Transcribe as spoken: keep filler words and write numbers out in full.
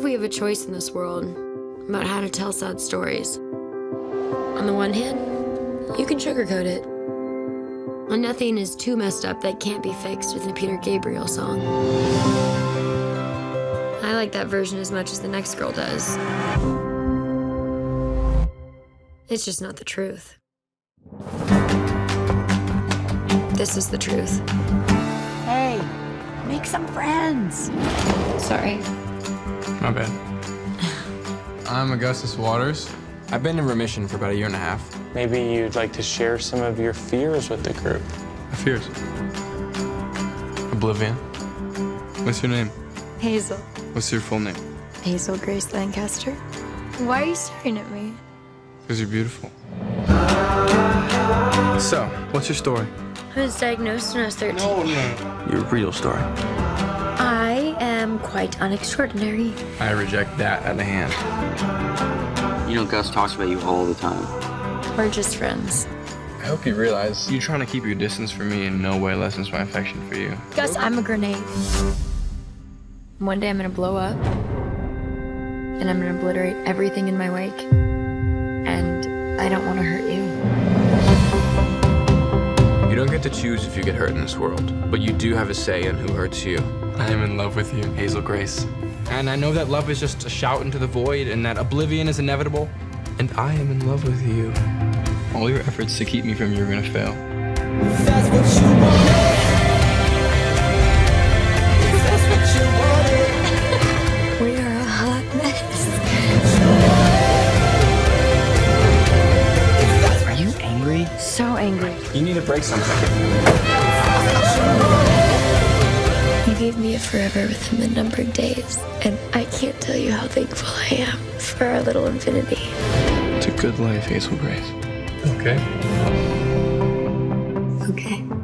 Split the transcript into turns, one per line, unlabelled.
we have a choice in this world about how to tell sad stories. On the one hand, you can sugarcoat it. And nothing is too messed up that can't be fixed with a Peter Gabriel song. I like that version as much as the next girl does. It's just not the truth. This is the truth.
Hey, make some friends.
Sorry.
My bad. I'm Augustus Waters. I've been in remission for about a year and a half.
Maybe you'd like to share some of your fears with the group.
My fears? Oblivion. What's your name?
Hazel.
What's your full name?
Hazel Grace Lancaster. Why are you staring at me?
Because you're beautiful. So, what's your story?
I was diagnosed when I was thirteen.
No, no. Your real story.
I am quite unextraordinary.
I reject that at the hand.
You know, Gus talks about you all the time.
We're just friends.
I hope you realize you trying to keep your distance from me in no way lessens my affection for you.
Gus, I'm a grenade. One day I'm gonna blow up, and I'm gonna obliterate everything in my wake. And I don't want to hurt you.
You don't get to choose if you get hurt in this world, but you do have a say in who hurts you. I am in love with you, Hazel Grace. And I know that love is just a shout into the void and that oblivion is inevitable. And I am in love with you. All your efforts to keep me from you are gonna fail.
If that's what you want. If that's what you want.
We are a hot mess.
Are you angry?
So angry.
You need to break something.
You gave me a forever within the numbered days, and I can't tell you how thankful I am for our little infinity.
It's a good life, Hazel Grace. Okay?
Okay.